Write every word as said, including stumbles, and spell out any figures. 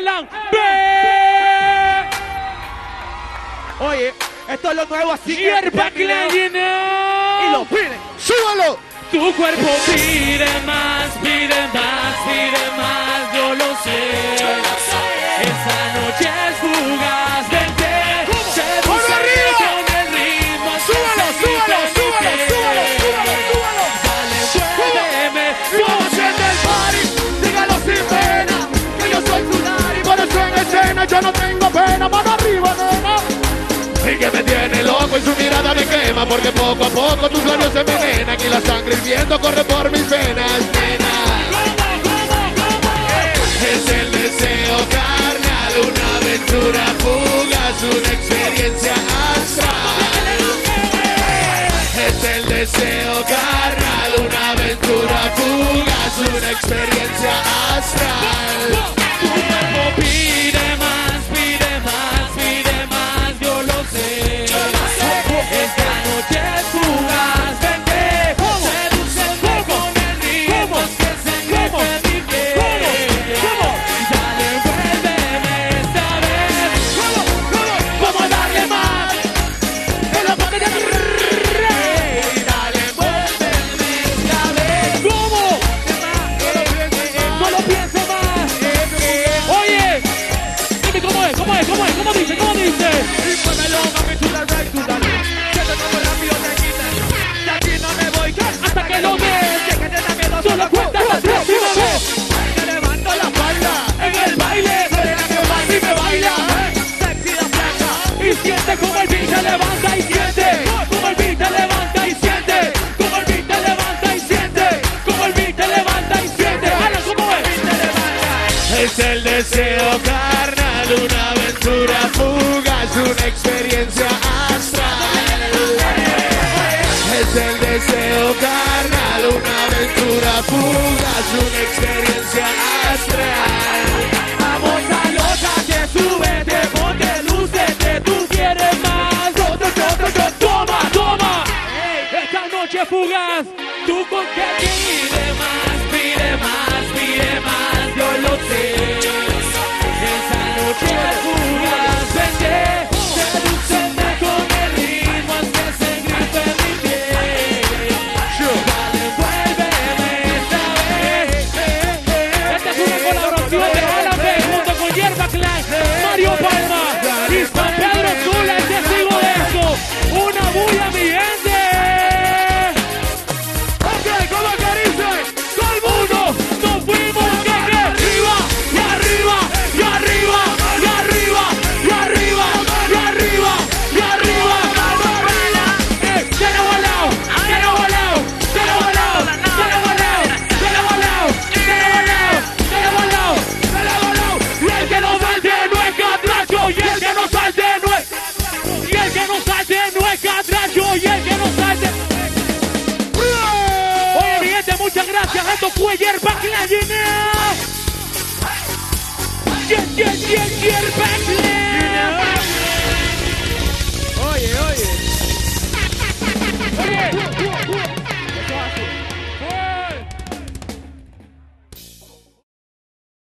Alan B. Oye, esto es lo nuevo así. Hierba Clayina. Y lo pide. ¡Súbalo! Tu cuerpo pide más, pide más, pide más, yo lo sé. Esa noche es fugaz, vente, sedúceme con el ritmo. ¡Súbalo, súbalo, súbalo, súbalo, súbalo, súbalo! Dale, muéveme, Vamos a hacer del party, dígalo sin pena, que yo soy tu daddy, por eso en escena yo no tengo pena, mano arriba, nena. Y que me tiene loco y su mirada me quema, porque poco a poco tus labios se envenenan y la sangre hirviendo corre por mis venas, nena. Es el deseo carnal, una aventura fugaz, una experiencia astral. Es el deseo carnal, una aventura fugaz, una experiencia astral. tu cuerpo pide más, pide más, pide más, yo lo sé. Esta noche es fugaz, vente, sedúceme con el ritmo que se engrece en mi piel. Dale, envuélveme esta vez. Vamos a darle más en la parte de rey. Dale, envuélveme esta vez. ¿Cómo? No lo pienses más. Oye, dime cómo es, cómo es, cómo es, cómo dice, cómo dice. Y muévelo, mami, tú la red, tú dale. Que te tomo rápido, te quitas. De aquí no me voy, Hasta que lo ves, que te da miedo, solo cuentas la próxima vez. te levanto la falda. En el baile, Serena que va y me baila. Sexy la flaca. y siente como el beat se levanta y siente, como el beat te levanta y siente, como el beat te levanta y siente, como el beat te levanta y siente. Alan, ¿cómo es? Es el deseo carnal, una aventura fugaz, una experiencia astral. Es el deseo carnal, una aventura fugaz, una experiencia astral. Vamos a loca, que súbete, ponte lúcete, tú quieres más. Otro, otro, otro, toma, toma. Esta noche fugaz, tú con que pide más, pide más, pide más, yo lo sé. Esa noche es fugaz, vente, sedúceme con el ritmo que se engriffe en mi piel. Dale, envuélveme esta vez. Esta es una colaboración de Alan B junto con Hierba Clan, Mario Palma y San Pedro Sula, es testigo de esto. Una bulla, mi gente. Ok, ¿cómo que dice? Todo el mundo, nos fuimos que que arriba, y arriba, y arriba, y arriba, y arriba, y arriba, y arriba. Eh, se lo volado, se lo volado, se lo volado, se lo volado, se lo volado, se lo volado, se lo volado, se lo volado. Y el que no salte no es catracho, y el que no salte no es, y el que no salte no es catracho, y el que no salte. Oye, mi gente, muchas gracias. Esto fue Hierba Clayina. Yeah, yeah, yeah, Hierba Clayina.